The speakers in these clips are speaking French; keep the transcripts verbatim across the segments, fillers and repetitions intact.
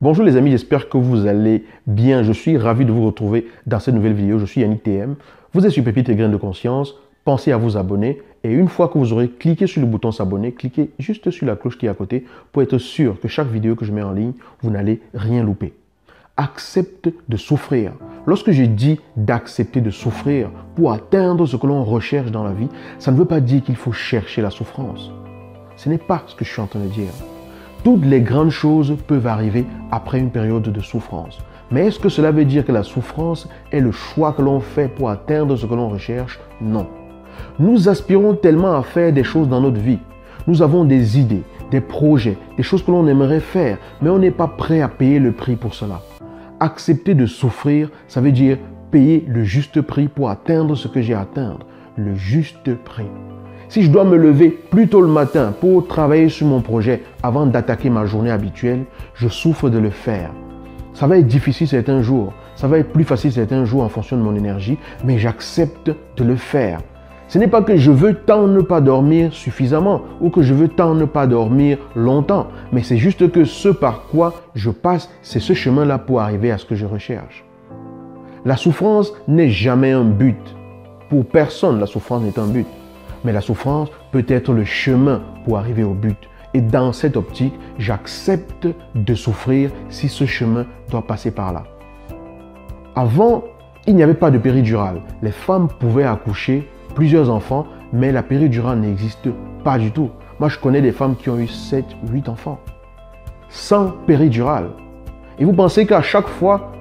Bonjour les amis, j'espère que vous allez bien. Je suis ravi de vous retrouver dans cette nouvelle vidéo. Je suis Yannick T M. Vous êtes sur Pépites et Graines de Conscience. Pensez à vous abonner et une fois que vous aurez cliqué sur le bouton s'abonner, cliquez juste sur la cloche qui est à côté pour être sûr que chaque vidéo que je mets en ligne, vous n'allez rien louper. Accepte de souffrir. Lorsque je dis d'accepter de souffrir pour atteindre ce que l'on recherche dans la vie, ça ne veut pas dire qu'il faut chercher la souffrance. Ce n'est pas ce que je suis en train de dire. Toutes les grandes choses peuvent arriver après une période de souffrance. Mais est-ce que cela veut dire que la souffrance est le choix que l'on fait pour atteindre ce que l'on recherche? Non. Nous aspirons tellement à faire des choses dans notre vie. Nous avons des idées, des projets, des choses que l'on aimerait faire, mais on n'est pas prêt à payer le prix pour cela. Accepter de souffrir, ça veut dire payer le juste prix pour atteindre ce que j'ai à atteindre. Le juste prix. Si je dois me lever plus tôt le matin pour travailler sur mon projet avant d'attaquer ma journée habituelle, je souffre de le faire. Ça va être difficile certains jours, ça va être plus facile certains jours en fonction de mon énergie, mais j'accepte de le faire. Ce n'est pas que je veux tant ne pas dormir suffisamment ou que je veux tant ne pas dormir longtemps, mais c'est juste que ce par quoi je passe, c'est ce chemin-là pour arriver à ce que je recherche. La souffrance n'est jamais un but. Pour personne, la souffrance n'est un but. Mais la souffrance peut être le chemin pour arriver au but. Et dans cette optique, j'accepte de souffrir si ce chemin doit passer par là. Avant, il n'y avait pas de péridurale. Les femmes pouvaient accoucher plusieurs enfants, mais la péridurale n'existe pas du tout. Moi, je connais des femmes qui ont eu sept, huit enfants sans péridurale. Et vous pensez qu'à chaque fois,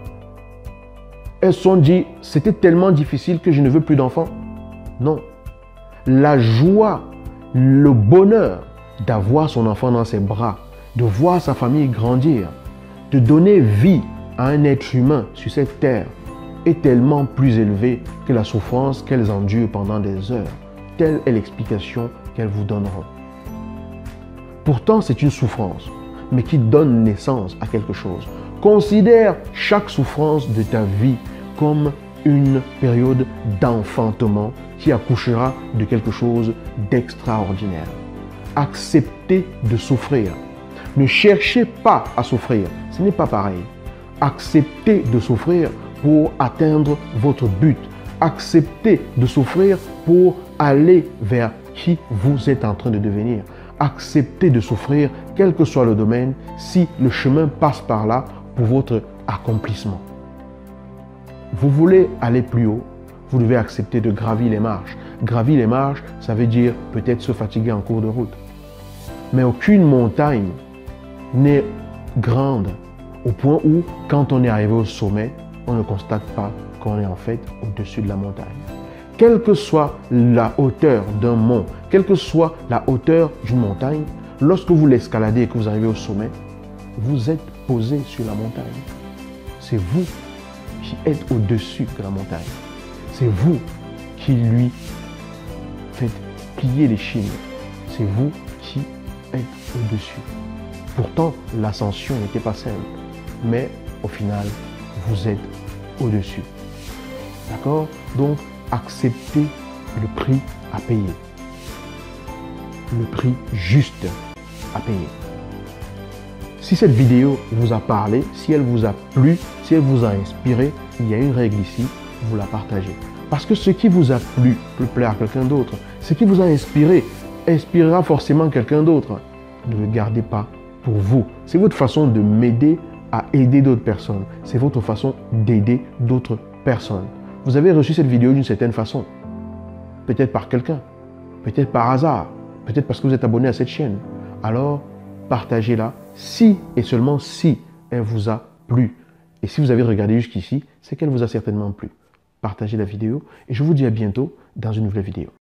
elles se sont dit, c'était tellement difficile que je ne veux plus d'enfants? Non. La joie, le bonheur d'avoir son enfant dans ses bras, de voir sa famille grandir, de donner vie à un être humain sur cette terre est tellement plus élevé que la souffrance qu'elles endurent pendant des heures. Telle est l'explication qu'elles vous donneront. Pourtant, c'est une souffrance, mais qui donne naissance à quelque chose. Considère chaque souffrance de ta vie comme une période d'enfantement qui accouchera de quelque chose d'extraordinaire. Acceptez de souffrir. Ne cherchez pas à souffrir. Ce n'est pas pareil. Acceptez de souffrir pour atteindre votre but. Acceptez de souffrir pour aller vers qui vous êtes en train de devenir. Acceptez de souffrir, quel que soit le domaine, si le chemin passe par là pour votre accomplissement. Vous voulez aller plus haut, vous devez accepter de gravir les marches. Gravir les marches, ça veut dire peut-être se fatiguer en cours de route. Mais aucune montagne n'est grande au point où, quand on est arrivé au sommet, on ne constate pas qu'on est en fait au-dessus de la montagne. Quelle que soit la hauteur d'un mont, quelle que soit la hauteur d'une montagne, lorsque vous l'escaladez et que vous arrivez au sommet, vous êtes posé sur la montagne. C'est vous qui êtes au-dessus de la montagne. C'est vous qui lui faites plier les chines. C'est vous qui êtes au-dessus. Pourtant, l'ascension n'était pas simple. Mais au final, vous êtes au-dessus. D'accord? Donc, acceptez le prix à payer. Le prix juste à payer. Si cette vidéo vous a parlé, si elle vous a plu, si elle vous a inspiré, il y a une règle ici, vous la partagez. Parce que ce qui vous a plu peut plaire à quelqu'un d'autre. Ce qui vous a inspiré inspirera forcément quelqu'un d'autre. Ne le gardez pas pour vous. C'est votre façon de m'aider à aider d'autres personnes. C'est votre façon d'aider d'autres personnes. Vous avez reçu cette vidéo d'une certaine façon. Peut-être par quelqu'un. Peut-être par hasard. Peut-être parce que vous êtes abonné à cette chaîne. Alors, partagez-la si et seulement si elle vous a plu. Et si vous avez regardé jusqu'ici, c'est qu'elle vous a certainement plu. Partagez la vidéo et je vous dis à bientôt dans une nouvelle vidéo.